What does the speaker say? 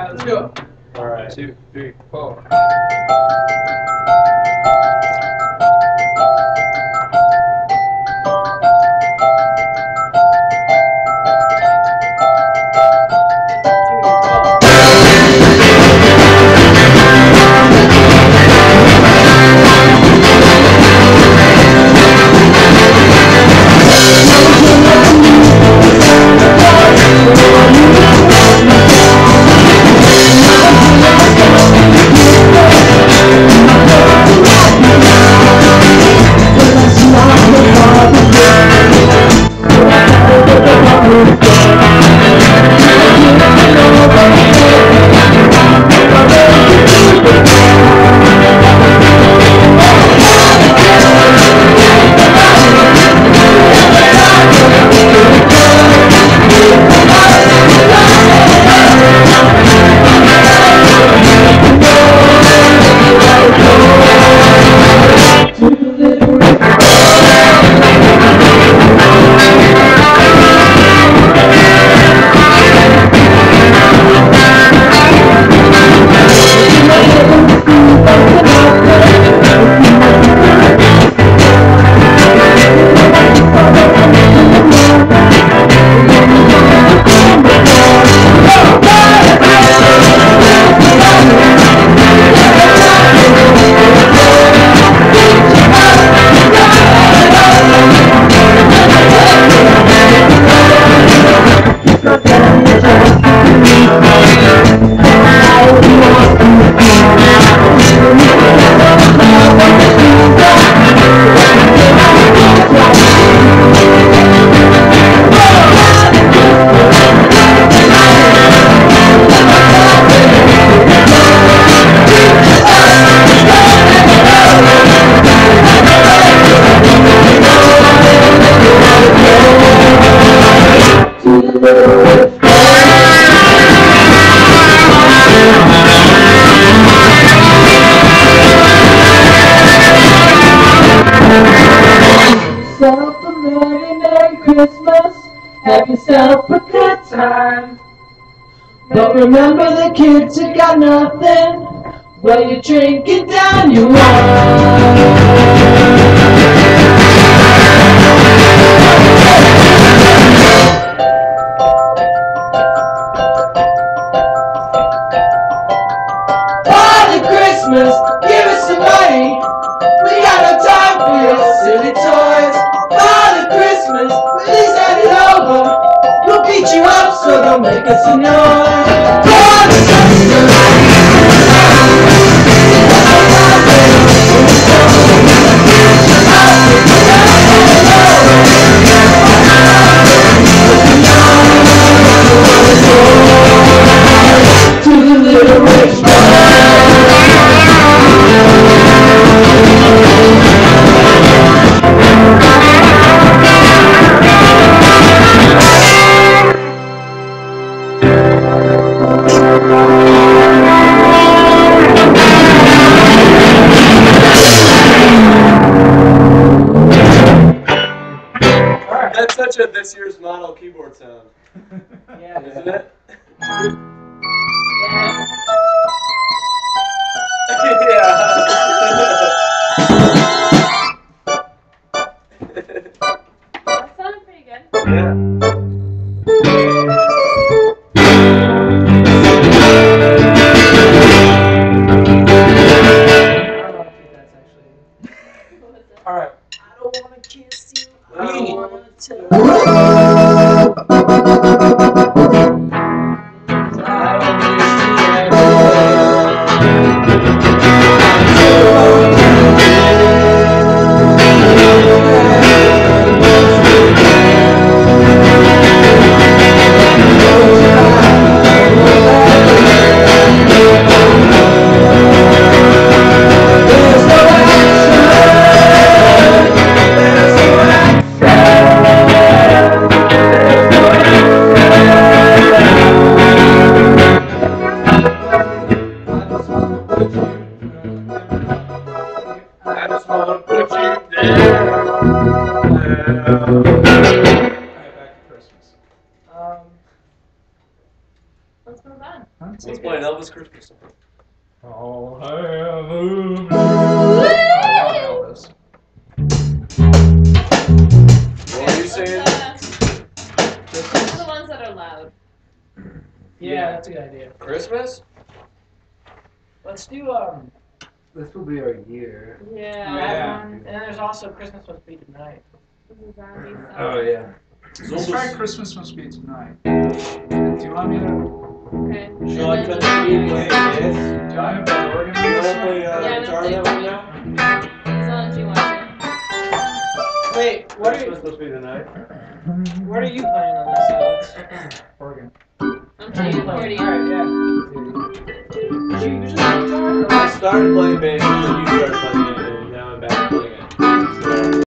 Alright, let's go. Alright. 2, 3, 4. Yourself a Merry, Merry Christmas. Have yourself a good time. But remember the kids who got nothing. Well, you're drinking down your Father Christmas, give us some money. We got no time for your silly toys. Father Christmas, please hand it over. We'll beat you up so don't make us a noise. Father Christmas. To the little rich That's such a this year's model keyboard sound. Yeah. Isn't it? Yeah. That sounded pretty good. Yeah. Alright. I don't wanna kiss you. I don't wanna tell fun. Let's play an Elvis Christmas song. Oh, hallelujah. Woo! What are you saying? Those are the ones that are loud. Yeah, that's a good idea. Christmas? Let's do This will be our year. Yeah. that one. And then there's also Christmas Must Be Tonight. Zombie song. Oh, yeah. Let's try Christmas Must Be Tonight. Do you want me to? Okay. Sean, can you play this? Do I have the organ You on want this to play one? Yeah, guitar I'm that gonna one now? As long as you want to. Wait, what Christmas Must Be Tonight. are you playing on this, Alex? Organ. I'm playing accordion. Alright, yeah. Did you usually play guitar? I started playing bass and then you started playing bass.